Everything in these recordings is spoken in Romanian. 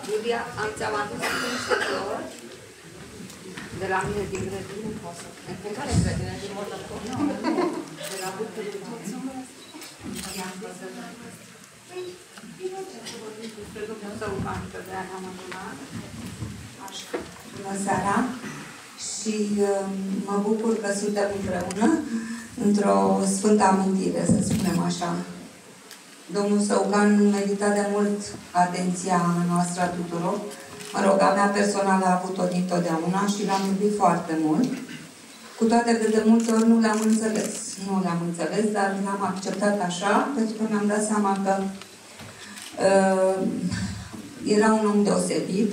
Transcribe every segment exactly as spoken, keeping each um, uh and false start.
Iulia, am ți-am adus niște flori de la mine din grădină. În care grădină? Din Moldăcov? Nu, nu. De la București. Mulțumesc. I-am văzut. Bine, ce să vorbim despre Domnul Săucan, că de-aia ne-am adunat. Așa. Bună seara și uh, mă bucur că suntem împreună într-o sfântă amintire, să spunem așa. Domnul Săucan merita de mult atenția noastră a tuturor. Mă rog, a mea personală a avut-o dintotdeauna și l-am iubit foarte mult. Cu toate că de multe ori nu le-am înțeles. Nu le-am înțeles, dar l-am acceptat așa, pentru că mi-am dat seama că uh, era un om deosebit.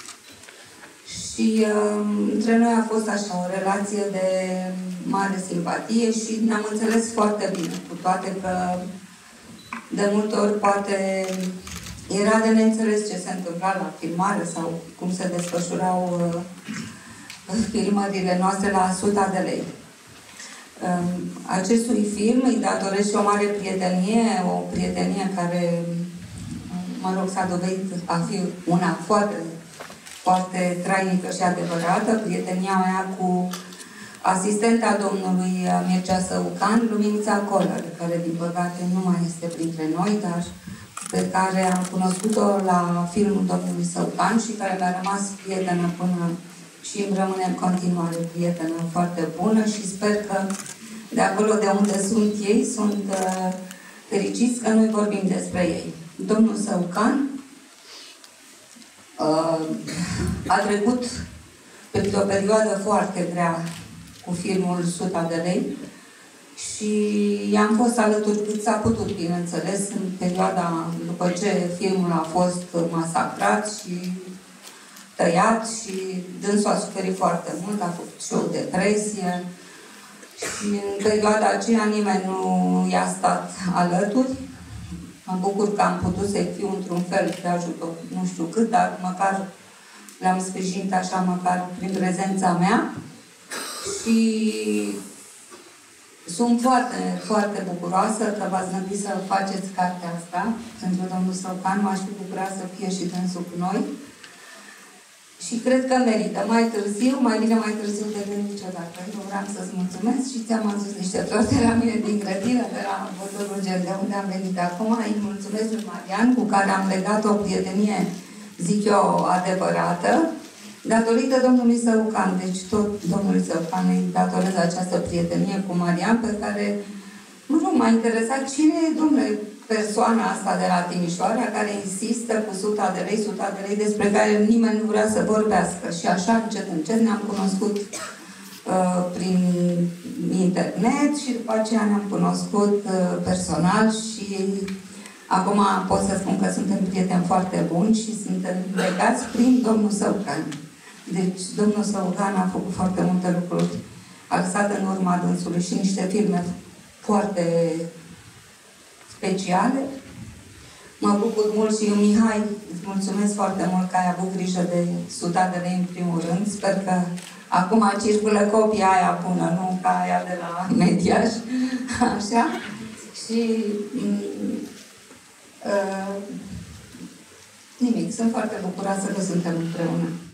Și uh, între noi a fost așa o relație de mare simpatie și ne-am înțeles foarte bine, cu toate că de multe ori poate era de neînțeles ce se întâmpla la filmare sau cum se desfășurau uh, filmările noastre la Suta de Lei. Uh, acestui film îi datorez și o mare prietenie, o prietenie care, mă rog, s-a dovedit a fi una foarte foarte trainică și adevărată, prietenia mea cu asistenta domnului Mircea Săucan, Luminița Colăr, care din păcate nu mai este printre noi, dar pe care am cunoscut-o la filmul domnului Săucan și care mi-a rămas prietenă până și îmi rămâne în continuare prietenă foarte bună și sper că de acolo de unde sunt ei, sunt uh, fericiți că noi vorbim despre ei. Domnul Săucan Uh, a trecut pentru o perioadă foarte grea cu filmul Suta de Lei și i-am fost alături cât s-a putut, bineînțeles, în perioada după ce filmul a fost masacrat și tăiat și dânsul a suferit foarte mult, a făcut și o depresie și în perioada aceea nimeni nu i-a stat alături. Mă bucur că am putut să-i fiu într-un fel de ajutor, nu știu cât, dar măcar le-am sprijinit așa, măcar prin prezența mea. Și sunt foarte, foarte bucuroasă că v-ați gândit să faceți cartea asta pentru domnul Săucan. M-aș fi bucurat să fie și dânsul cu noi. Și cred că merită. Mai târziu, mai bine mai târziu decât niciodată. Eu vreau să-ți mulțumesc și ți-am adus niște flori de la mine din grădină, de la Bătorul Gel, de unde am venit acum. Îi mulțumesc lui Marian, cu care am legat o prietenie, zic eu, adevărată, datorită domnului Săucan. Deci tot domnului Săucan îi datorez această prietenie cu Marian, pe care, mă rog, m-a interesat cine e, domnule, persoana asta de la Timișoara care insistă cu Suta de Lei, Suta de Lei, despre care nimeni nu vrea să vorbească. Și așa, încet, încet, ne-am cunoscut uh, prin internet și după aceea ne-am cunoscut uh, personal și acum pot să spun că suntem prieteni foarte buni și suntem legați prin domnul Săucan. Deci, domnul Săucan a făcut foarte multe lucruri, a lăsat în urma dânsului și niște filme foarte speciale. Mă bucur mult și eu, Mihai, îți mulțumesc foarte mult că ai avut grijă de Suta de Lei în primul rând. Sper că acum circulă copia aia bună, nu ca aia de la Mediaș. Așa. Și uh, nimic, sunt foarte bucuroasă că suntem împreună.